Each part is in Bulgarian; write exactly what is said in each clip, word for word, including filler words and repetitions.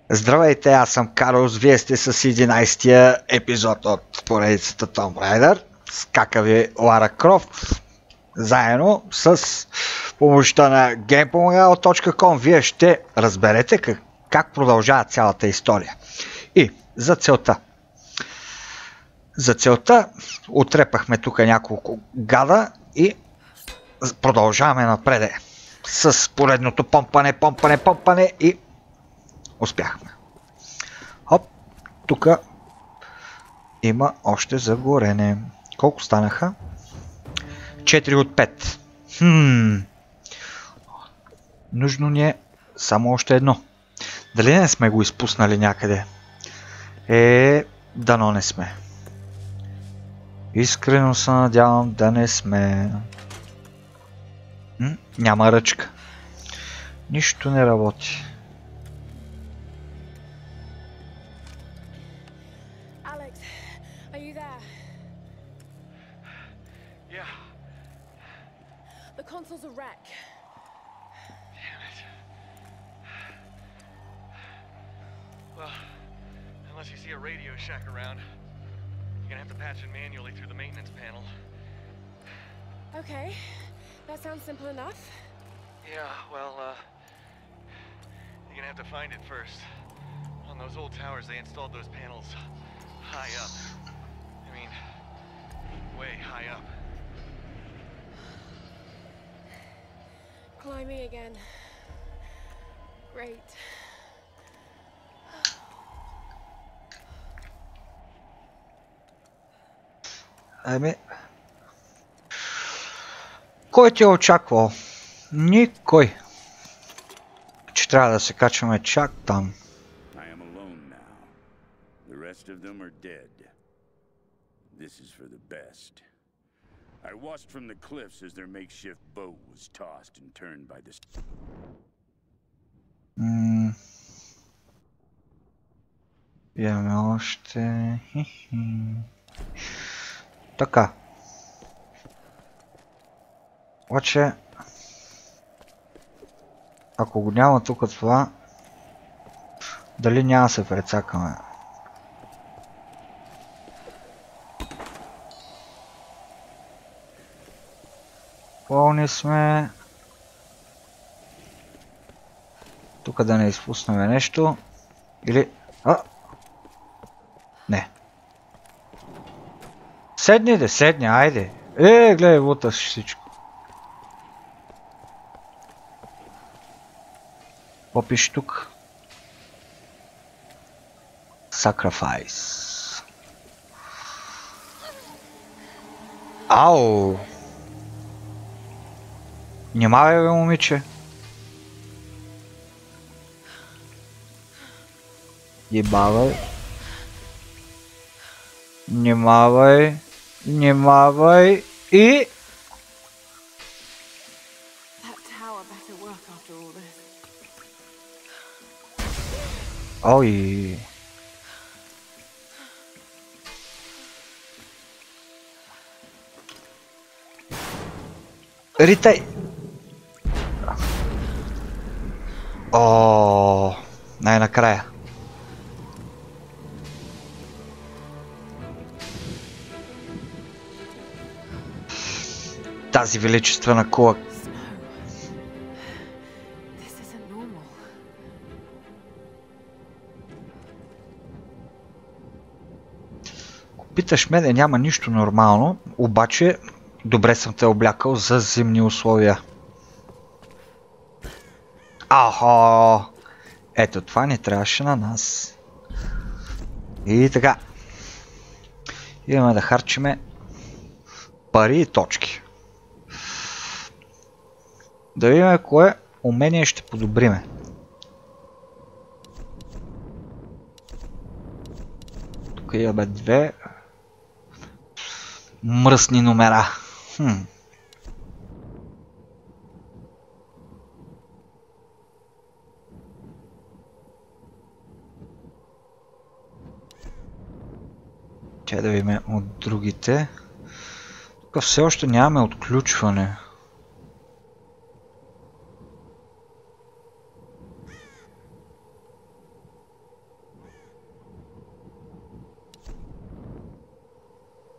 Здравейте, аз съм Карлос, вие сте с единайсетия епизод от поредицата Tomb Raider с какави Лара Крофт. Заедно с помощта на геймпомагал точка ком вие ще разберете как, как продължава цялата история. И за целта. За целта отрепахме тук няколко гада и продължаваме напред с поредното помпане, помпане, помпане и успяхме. Хоп, тук има още за горене. Колко станаха? четири от пет. Хм. Нужно ни е само още едно. Дали не сме го изпуснали някъде? Е, дано не сме. Искрено се надявам да не сме. М? Няма ръчка. Нищо не работи. Console's a wreck. Damn it. Well, unless you see a Radio Shack around, you're gonna have to patch it manually through the maintenance panel. Okay, that sounds simple enough. Yeah, well, uh, you're gonna have to find it first. On those old towers, they installed those panels high up. I mean, way high up. Climbing again. Great. Ами... Кой ти е очаквал? Никой. Че трябва да се качваме чак там. I am alone now. The rest of them are dead. This is for the best. I watched from the cliffs as their makeshift boat was tossed and turned by the... Ммм... Имаме още... Така. Обаче... Ако го няма тук това... Дали няма се прецакаме? Пълни сме. Тук да не изпуснем нещо. Или... А! Не. Седни де, седни, айде. Е, гледай, луташ всичко. Какво пише тук? Sacrifice. Ау! Внимавай, бе, момиче. Ебавай. Внимавай. Внимавай. И... Ой. Ритай. О, най-накрая. Тази величествена кула. Ако питаш мене, няма нищо нормално, обаче добре съм те облякал за зимни условия. Ахо! Ето това не трябваше на нас. И така. Имаме да харчиме пари и точки. Да видим кое умение ще подобриме. Тук имаме две мръсни номера. Хм. Чай да видим от другите. Тук все още нямаме отключване.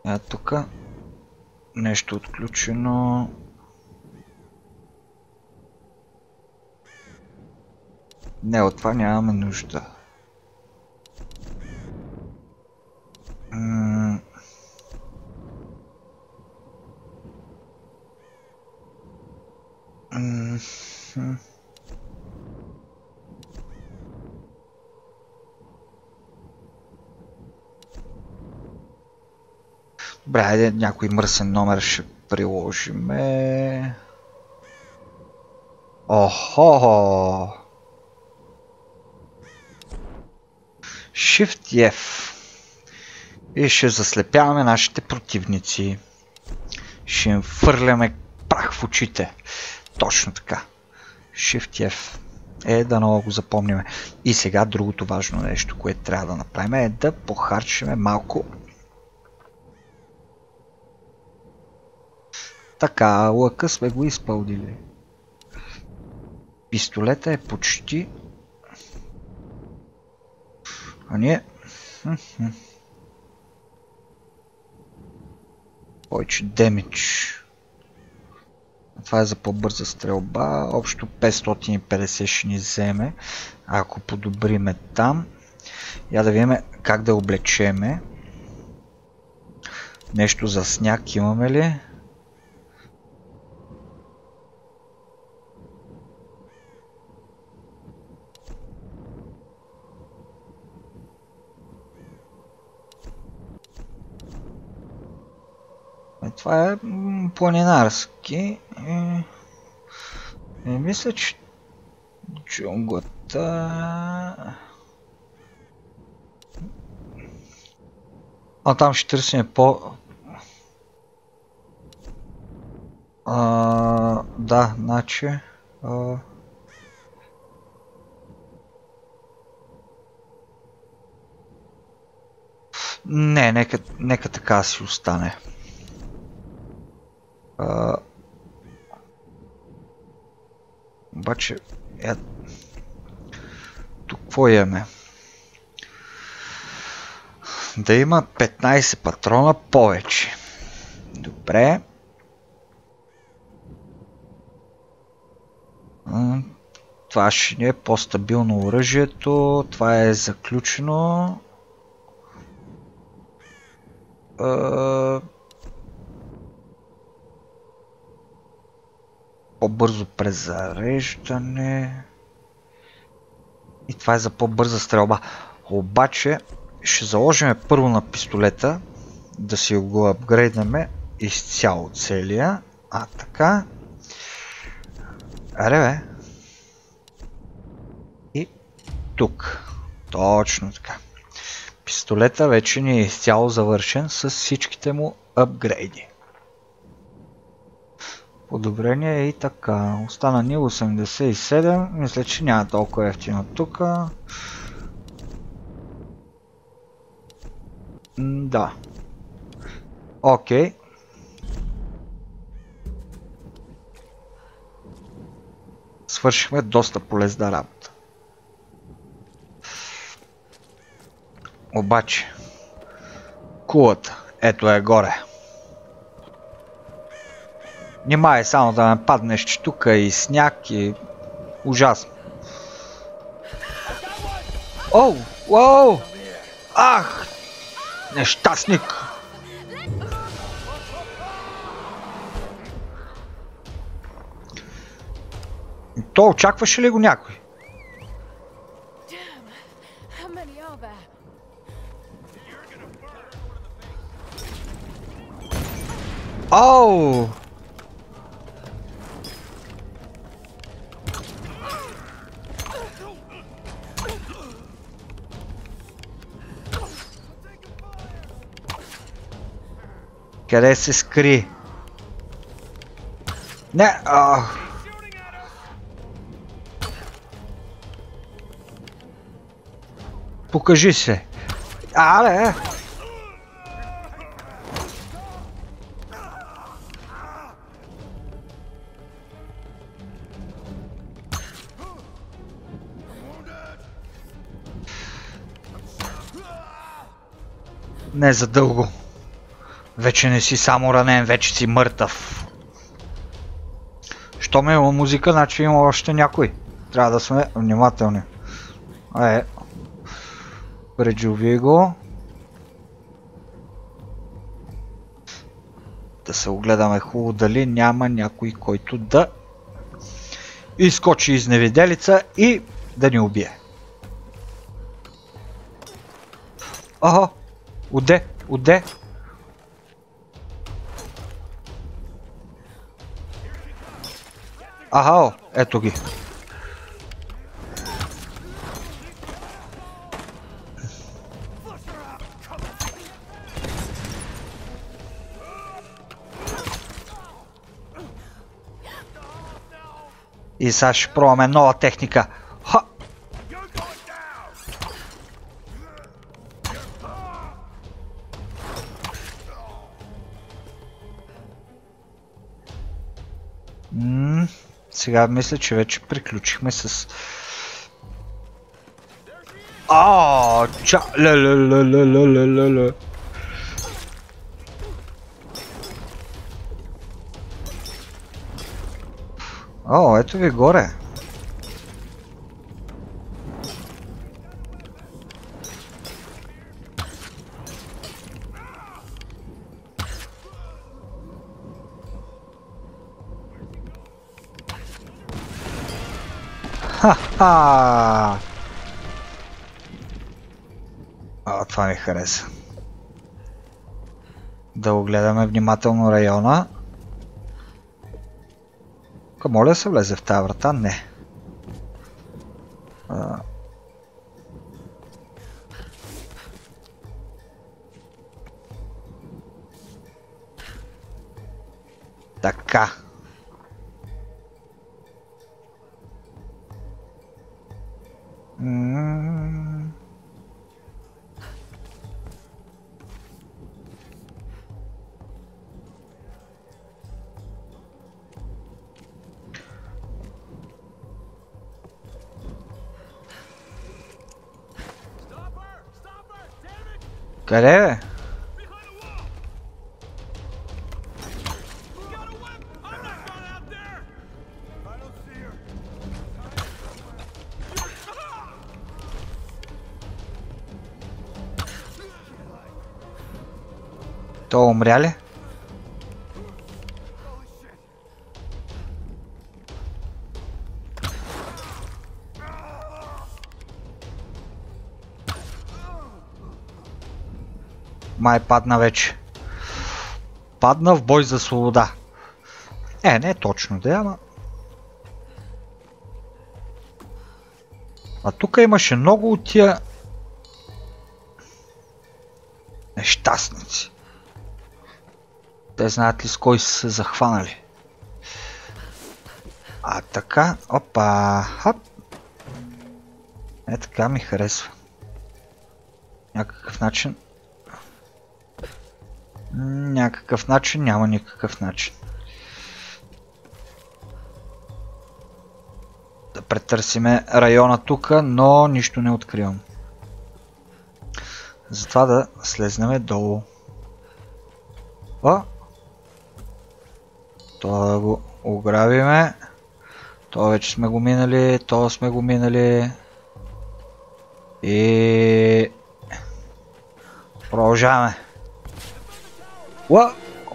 А тук нещо отключено. Не, от това нямаме нужда. М М Добре, айде някой мръсен номер ще приложиме. Охо! Shift и F. И ще заслепяваме нашите противници. Ще им фърляме прах в очите. Точно така. Shift и F. Е, да много го запомниме. И сега другото важно нещо, което трябва да направим, е да похарчиме малко. Така, лъка сме го изпълнили. Пистолета е почти... А ние... Повече демидж. Това е за по-бърза стрелба. Общо петстотин и петдесет ще ни вземе. Ако подобриме там. Я да видим как да облечеме. Нещо за сняг имаме ли? Това е планинарски. И... И мисля, че джунглата... А там ще търсим по... А, да, значи... А... Не, нека, нека така си остане. Uh, обаче, е... тук какво имаме? Да има петнайсет патрона повече. Добре. Uh, това ще ни е по-стабилно оръжието. Това е заключено. Uh, По-бързо презареждане. И това е за по-бърза стрелба. Обаче ще заложим първо на пистолета. Да си го апгрейднем изцяло целия. А така. Аре бе. И тук. Точно така. Пистолета вече ни е изцяло завършен с всичките му апгрейди. Подобрение и така. Остана ни осемдесет и седем. Мисля, че няма толкова ефтино тук. Да. Окей. Свършихме доста полезна работа. Обаче, кулата, ето е горе. Нимай само да ме паднеш, че тук и сняг и ужасно. Оу, уоу! Ах! Нещастник! То очакваше ли го някой? Оу! Къде се скри? Не, а... Покажи се. Але! Не за дълго. Вече не си само ранен, вече си мъртъв. Щом има музика, значи има още някой. Трябва да сме внимателни. Е, преджови го. Да се огледаме хубаво дали няма някой, който да изскочи изневиделица и да ни убие. Ага, уде, уде. Аха, ето ги. И сега ще пробваме нова техника. Ха! М-м, сега мисля, че вече приключихме с... Ааа, ча... Ле-ле-ле-ле-ле-ле-ле. О, ето ви горе. Ха-ха! А, това ми хареса. Да огледаме внимателно района. Ка моля се влезе в тази врата? Не. А... Така. М-м-м. Къде бе? Той умря ли? Май падна вече. Падна в бой за свобода. Е, не точно да, ама... А тук имаше много от тия... нещастници. Те знаят ли с кой са се захванали. А така, опа, хап. Е, така ми харесва. Някакъв начин. Някакъв начин, няма никакъв начин. Да претърсиме района тук, но нищо не откривам. Затова да слезнем долу. О! Това да го ограбиме. Това вече сме го минали, това сме го минали. И... продължаваме. Уа!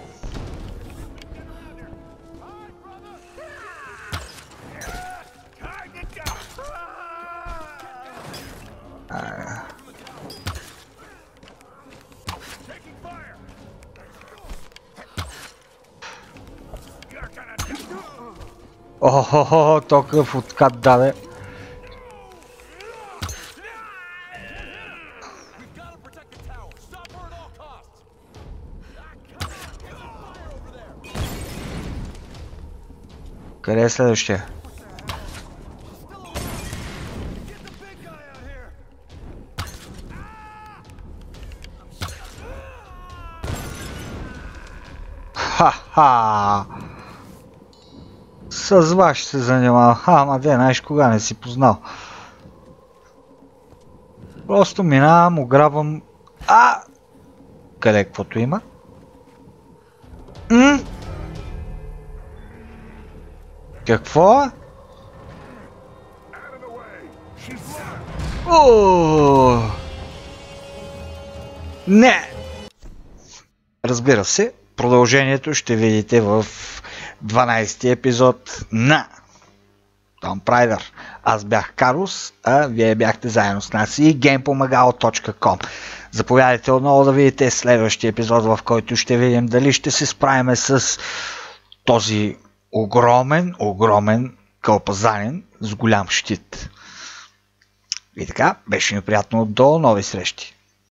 Охо, то какъв откат даде. Къде е следващия? Ха-ха! С вас ще се занимавам. Ха, ама де, знаеш кога не си познал. Просто минавам, ограбвам... А! Къде каквото има? М? Какво? О! Не! Разбира се, продължението ще видите в дванайсети епизод на Tomb Raider. Аз бях Карус, а вие бяхте заедно с нас и геймпомагало точка ком. Заповядайте отново да видите следващия епизод, в който ще видим дали ще се справим с този огромен, огромен кълпазанин с голям щит. И така, беше ми приятно, до нови срещи.